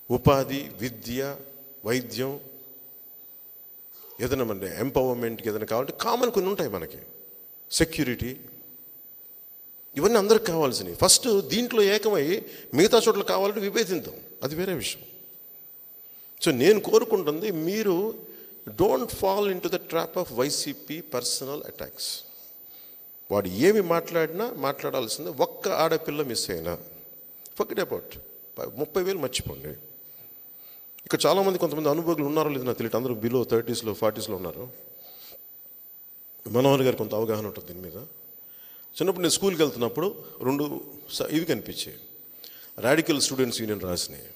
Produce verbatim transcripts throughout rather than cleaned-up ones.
ఉపాధి, విద్య, వైద్యం, ఏదైనా మన ఎంపవర్మెంట్కి ఏదైనా కావాలంటే కామన్ కొన్ని ఉంటాయి మనకి. సెక్యూరిటీ, ఇవన్నీ అందరికి కావాల్సినవి. ఫస్ట్ దీంట్లో ఏకమై మిగతా చోట్ల కావాలంటే విభేదిద్దాం, అది వేరే విషయం. సో నేను కోరుకుంటుంది మీరు don't fall into the trap of YCP personal attacks. వాడు ఏమి మాట్లాడినా మాట్లాడాల్సిందే. ఒక్క ఆడపిల్ల మిస్ అయినా ఫర్గెట్ అబౌట్, ముప్పై వేలు మర్చిపోండి. ఇక్కడ చాలామంది కొంతమంది అనుభవాలు ఉన్నారో లేదు నాకు తెలియదు, అందరూ బిలో థర్టీస్లో ఫార్టీస్లో ఉన్నారు. మనోహర్ గారు కొంత అవగాహన ఉంటుంది దీని మీద. చిన్నప్పుడు నేను స్కూల్కి వెళ్తున్నప్పుడు రెండు ఇవి కనిపించాయి, రాడికల్ స్టూడెంట్స్ యూనియన్ రాసినాయి.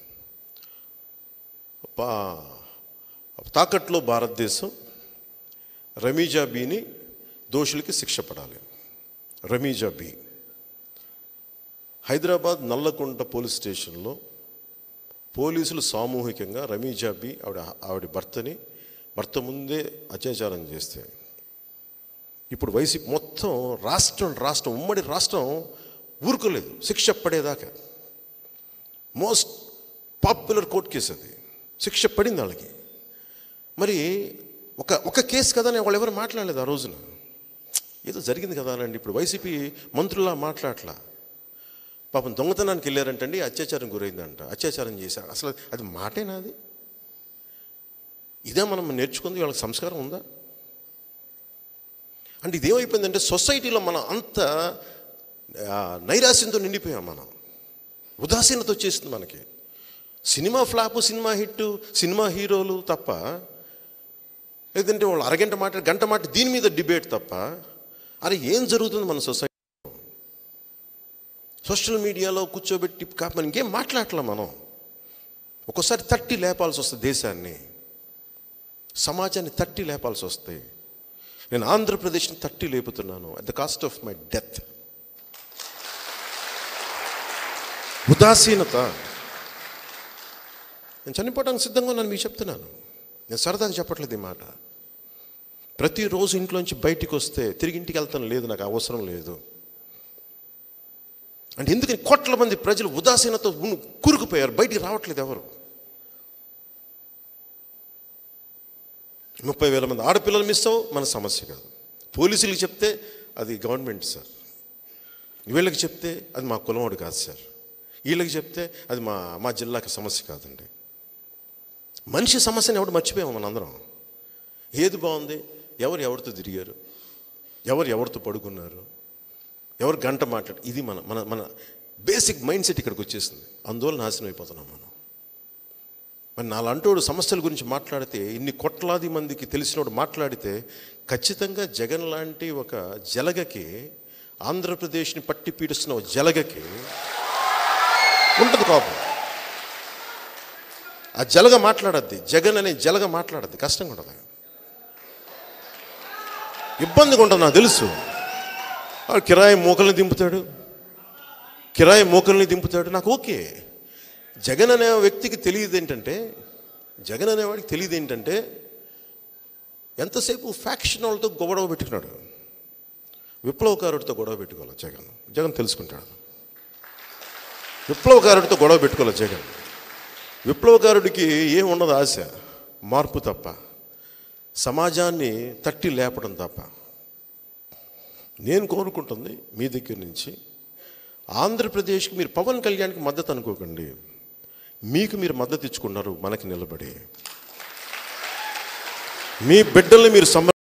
పా తాకట్లో భారతదేశం, రమీజా బీని దోషులకి శిక్ష పడాలి. రమీజా బీ హైదరాబాద్ నల్లకుంట పోలీస్ స్టేషన్లో పోలీసులు సామూహికంగా రమీజా బీ ఆవిడ ఆవిడ భర్తని భర్త ముందే అత్యాచారం చేస్తే ఇప్పుడు వైసీపీ మొత్తం రాష్ట్రం రాష్ట్రం ఉమ్మడి రాష్ట్రం ఊరుకోలేదు శిక్ష పడేదాకా. మోస్ట్ పాపులర్ కోర్ట్ కేసు అది, శిక్ష పడింది వాళ్ళకి. మరి ఒక ఒక కేసు కదా అని వాళ్ళు ఎవరు మాట్లాడలేదు ఆ రోజున. ఏదో జరిగింది కదా అనండి. ఇప్పుడు వైసీపీ మంత్రులా మాట్లాడలా. పాపం దొంగతనానికి వెళ్ళారంటండి, అత్యాచారం గురైందంట, అత్యాచారం చేశారు. అసలు అది మాటేనా? అది ఇదే మనం నేర్చుకుంది. వాళ్ళకి సంస్కారం ఉందా? అంటే ఇదేమైపోయిందంటే సొసైటీలో మనం అంత నైరాశ్యంతో నిండిపోయాం. మనం ఉదాసీనత వచ్చేసింది మనకి. Cinema flop, cinema hit, cinema హీరోలు తప్ప, లేదంటే వాళ్ళు అరగంట మాట గంట మాట దీని మీద డిబేట్ తప్ప, అరే ఏం జరుగుతుంది మన సొసైటీ? సోషల్ మీడియాలో కూర్చోబెట్టి కాపీ మనం ఇంకేం మాట్లాడలే. మనం ఒక్కోసారి తట్టి లేపాల్సి వస్తుంది, దేశాన్ని సమాజాన్ని తట్టి లేపాల్సి వస్తాయి. నేను ఆంధ్రప్రదేశ్ని తట్టి లేపుతున్నాను at the cost of my death. ఉదాసీనత. నేను చనిపోవడానికి సిద్ధంగా ఉన్నాను మీకు చెప్తున్నాను. నేను సరదాగా చెప్పట్లేదు ఈ మాట. ప్రతిరోజు ఇంట్లోంచి బయటికి వస్తే తిరిగి ఇంటికి వెళ్తాను, లేదు నాకు అవసరం లేదు అంటే ఎందుకని కోట్ల మంది ప్రజలు ఉదాసీనతో కూరుకుపోయారు, బయటికి రావట్లేదు ఎవరు. ముప్పై వేల మంది ఆడపిల్లలు మిస్ అవ్వ మన సమస్య కాదు. పోలీసులకు చెప్తే అది గవర్నమెంట్ సార్, వీళ్ళకి చెప్తే అది మా కులవాడు కాదు సార్, వీళ్ళకి చెప్తే అది మా మా జిల్లాకి సమస్య కాదండి. మనిషి సమస్యను ఎవడు మర్చిపోయాము మనందరం. ఏది బాగుంది, ఎవరు ఎవరితో తిరిగారు, ఎవరు ఎవరితో పడుకున్నారు, ఎవరు గంట మాట్లాడు, ఇది మన మన మన బేసిక్ మైండ్ సెట్ ఇక్కడికి వచ్చేసింది. అందువల్ల నాశనం అయిపోతున్నాం మనం. మరి నాలంటోడు సమస్యల గురించి మాట్లాడితే, ఇన్ని కోట్లాది మందికి తెలిసినోడు మాట్లాడితే ఖచ్చితంగా జగన్ లాంటి ఒక జలగకి, ఆంధ్రప్రదేశ్ని పట్టి పీడిస్తున్న ఒక జలగకి ఉంటుంది కోపం. ఆ జలగ మాట్లాడద్ది, జగన్ అనే జలగ మాట్లాడద్ది, కష్టంగా ఉంటుంది, ఇబ్బందిగా ఉంటుంది. నాకు తెలుసు. కిరాయి మోకల్ని దింపుతాడు, కిరాయి మోకల్ని దింపుతాడు, నాకు ఓకే. జగన్ అనే వ్యక్తికి తెలియదు ఏంటంటే, జగన్ అనేవాడికి తెలియదు ఏంటంటే ఎంతసేపు ఫ్యాక్షన్ వాళ్ళతో గొడవ పెట్టుకున్నాడు. విప్లవకారుడితో గొడవ పెట్టుకోవాలి జగన్. జగన్ తెలుసుకుంటాడు. విప్లవకారుడితో గొడవ పెట్టుకోవాలి జగన్. విప్లవకారుడికి ఏం ఉండదు ఆశ, మార్పు తప్ప, సమాజాన్ని తట్టి లేపడం తప్ప. నేను కోరుకుంటుంది మీ దగ్గర నుంచి, ఆంధ్రప్రదేశ్కి మీరు పవన్ కళ్యాణ్కి మద్దతు అనుకోకండి, మీకు మీరు మద్దతు ఇచ్చుకున్నారు మనకి నిలబడి. మీ బిడ్డల్ని మీరు సమ